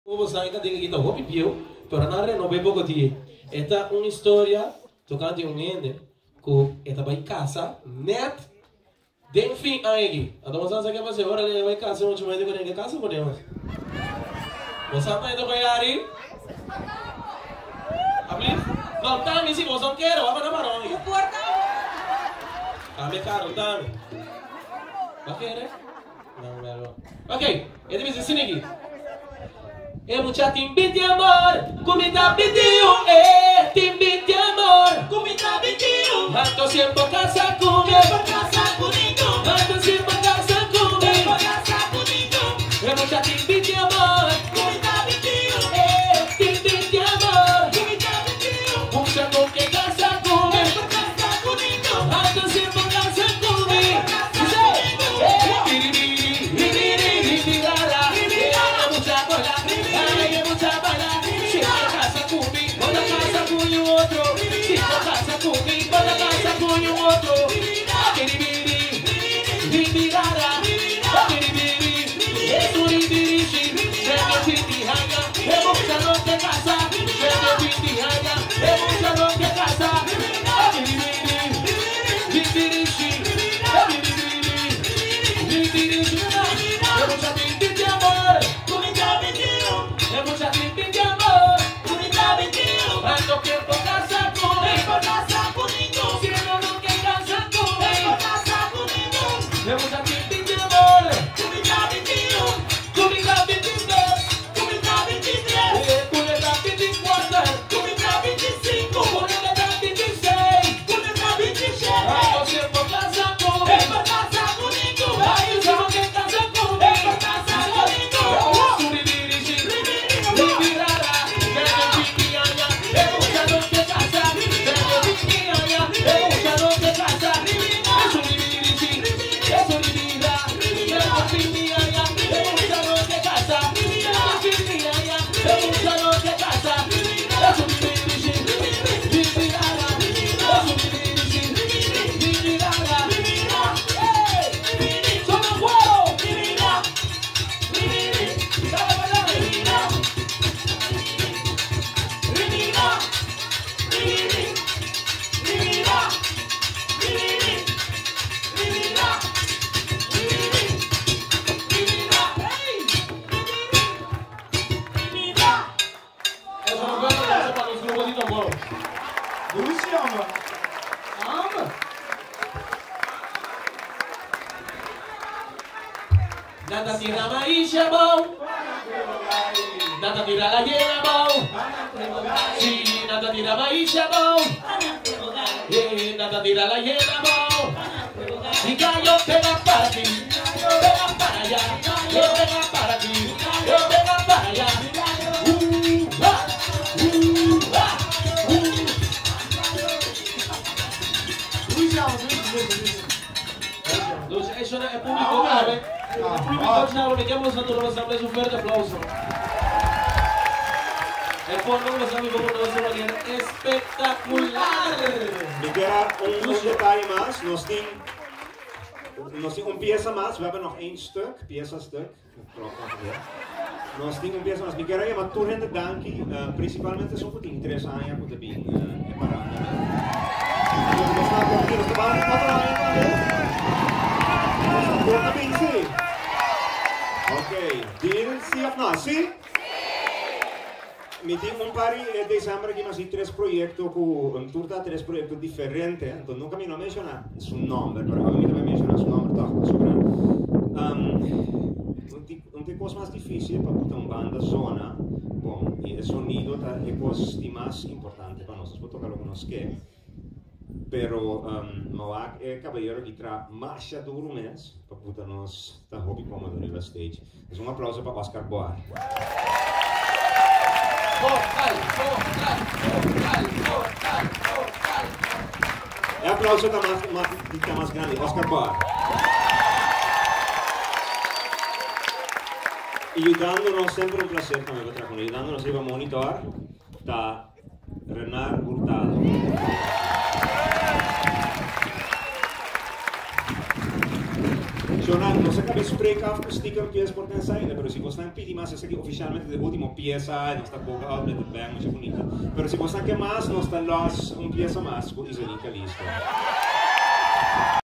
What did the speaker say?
Vos sabés que tiene que estar hopi pio, pero nada no ve poco tie. Esta una historia tocante un ende que esta vai casa net den fim aí. Então você sabe que você agora ele vai casa muito mais do que ele casa por Deus. Você sabe então vai aí? Abrir? Não tá me se você não quer, vai para marão. O porta. Ah, me caro, tá? Vai querer? Não, não. Ok, ele me ensina aqui. É mucha timbi de amor, comida pediu, timbi de amor, comida pediu. Tanto siempre casa comigo, casa comigo. Tanto siempre casa comigo, casa comigo. É mucha timbi de amor, comida pediu, timbi de amor, comida pediu. Mucha con que casa comigo, casa comigo. Tanto siempre casa comigo, casa Nada tira maisha bom, nada tira la llena bom, sí, nada tira maisha bom, nada tira la llena bom, y yo pega para ti, pega para allá, yo pega para ti, yo pega para allá, Eso es público grave. Le chiamo stato una assemblea un fuerte applauso. E poi non lo sapete cómo nos va a ir espectacular. Me queda un detalle más. Nos tiene un pieza más. We hebben nog één stuk, pieza-stuk. Nos tiene un pieza más. Me queda llamar tu gente danki, principalmente son porque interesa a ella porque bien para. Ok, ¿tienen sí o no? ¿Sí? Me tengo un par de diciembre que me hice tres proyectos, un tour de tres proyectos diferentes, entonces nunca me menciona su nombre, pero a mí también menciona su nombre una cosa más difícil para una banda zona, bom, y el sonido es cosa más importante para nosotros, para tocar algunos que. Pero Mawak é caballero que traz mais duro mesmo para poder nos dar hobby como do nível stage. Então aplauso para Oscar Boar. E aplauso está mais grande, Oscar Boar. E ajudando-nos sempre um prazer também para trabalhar. Ajudando-nos a monitor está Renan Hurtado. no se cabe spreka acústica en pies por cansaida, pero si vos están pidi más, es que oficialmente de último pieza, no está poca outlet, vean, mucha bonita. Pero si vos están que más, no está un pieza más, pues es listo.